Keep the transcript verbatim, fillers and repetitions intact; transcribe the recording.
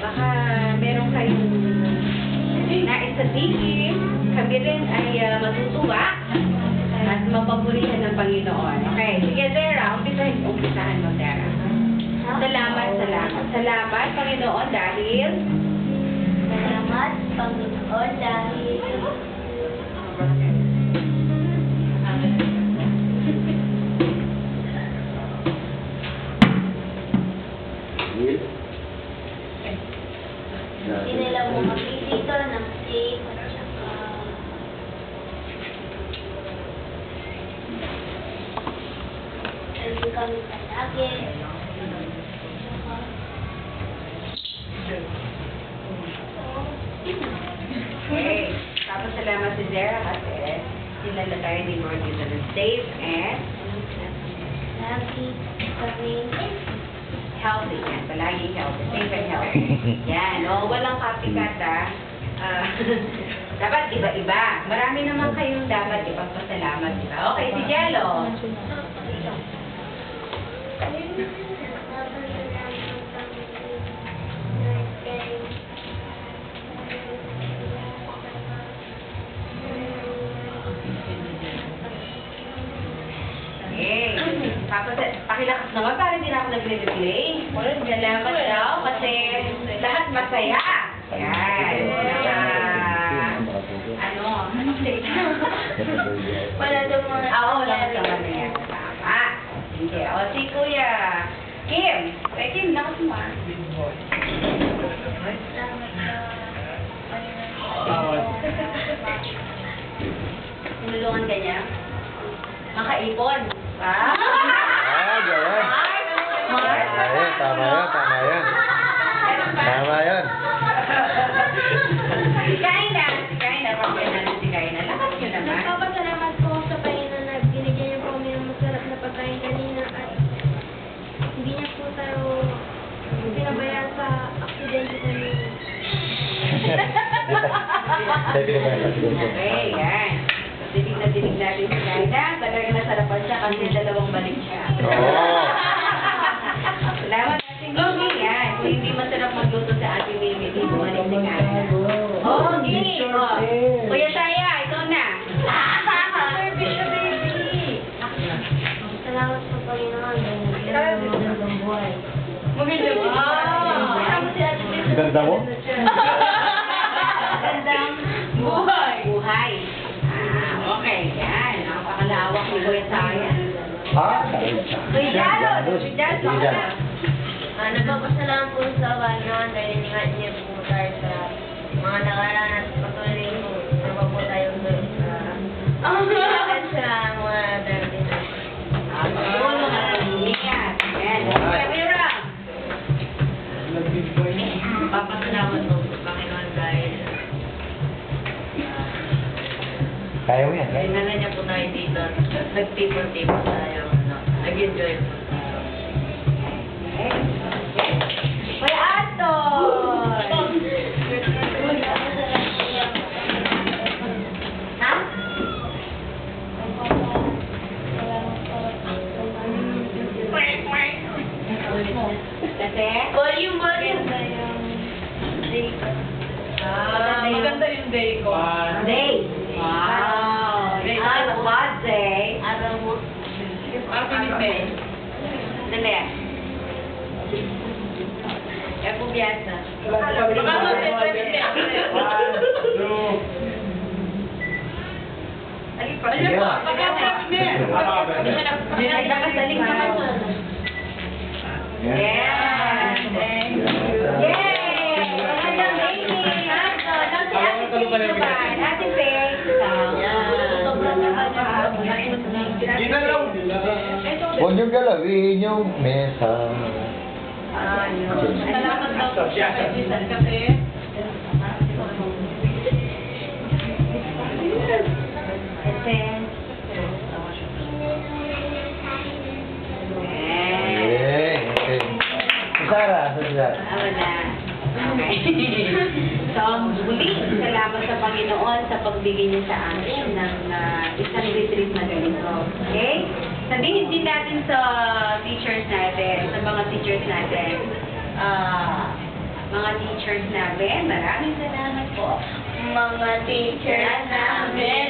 baka meron kayong nais sabihin. Kami rin ay uh, matutuwa at mapapurihan ng Panginoon. Okay, sige, Dera. Umpisahan, umpisahan mo, Dera. Salamat, salamat. Salamat, Panginoon, dahil... Salamat, Panginoon, dahil... Sinila mo kami dito ng safe at saka... Hindi kami palagi. Okay. Tapos salamat si Zara kasi sinala tayo ni Lord dito ng safe and Lagi kami healthy. Yan, palagi healthy. Safe and healthy. Yan. O, walang copycat ah. Ah, dapat iba-iba. Marami naman kayong dapat ipagpasalamat. Diba? Okay, si Jello. Okay. Tapos, pakilakas naman para hindi na ako nag-replay. Salamat daw kasi lahat masaya. Yan. Uh, ano? Anong date? wala daw mga... Oo, wala sa mga yan. Tama. Sige. O, si Kuya Kim. Kuya Kim, lakas mo ah. Tinulungan ka niya? Makaipon. Ah! Ah, gawin. Mars? Tama yan, tama yan, tama yan. Tama yan. Si Kaina. Si Kaina. Pagkain natin si Kaina. Lakas nyo naman. Nagpapasalamat po ako sa Panginoon na binigyan niyo po kami ng masarap na pagkain kanina at hindi niya po tayo pinabayaan sa aksidente kanina. Tayo pinabayaan sa aksidente. Okay, yan. Dinig na dinig natin si Kaina. Talaga nasarapan siya kasi dalawang balik siya. Oo. Salamat ating Mimi. Yan. Kung hindi masarap magluto sa ating Mimi, di bumalik si Kaina. Oo, Gini. Oh. Kuya Taya, ikaw na. Salamat sa Panginoon dahil binigyan niyo ng magandang buhay. Magandang Ang ganda mo? Magandang buhay. Buhay. Ah, okay. Yan. Napakalawak ni Kuya Taya. Ha? Kuya Jalo. Kuya Jalo. Kuya Jalo. Ah, nagpapasalamat po sa Panginoon dahil iningat niyo po tayo sa mga nakaraan at patuloy po na po tayo doon sa at sa mga darating na. Tulong at pag-iingat. Yan. Kuya Mira. Papasalamat po sa Panginoon dahil Kaya mo yan, kaya mo. dinala niya po tayo dito. Nagtipon-tipon tayo. Ano, nag-enjoy po tayo. Kuya Ato. Ha? Kasi? Volume, volume. Ah, maganda yung day ko. Day. Wow. Day. Ah, what day? Araw mo. Happy ni May. Dali. Eh, pubyasa. Alipa. Sige na. Nagkakasaling naman mo. Yan. Yes. Thank you. Yay! Magandang baby. Ato. Doon si Ate Faye naman. Ate Faye. Ginalaw nila. Huwag niyong galawin yung mesa. Salamat daw po sa kaibigan kasi. Kasi. Okay, okay. Sara, Sara. Ako na. Okay. So, muli, salamat sa Panginoon sa pagbigay niya sa amin ng uh, isang retreat na ganito. Okay? Sabihin din natin sa teachers natin, sa mga teachers natin, ah, mga teachers namin. Maraming salamat po. Mga teachers namin.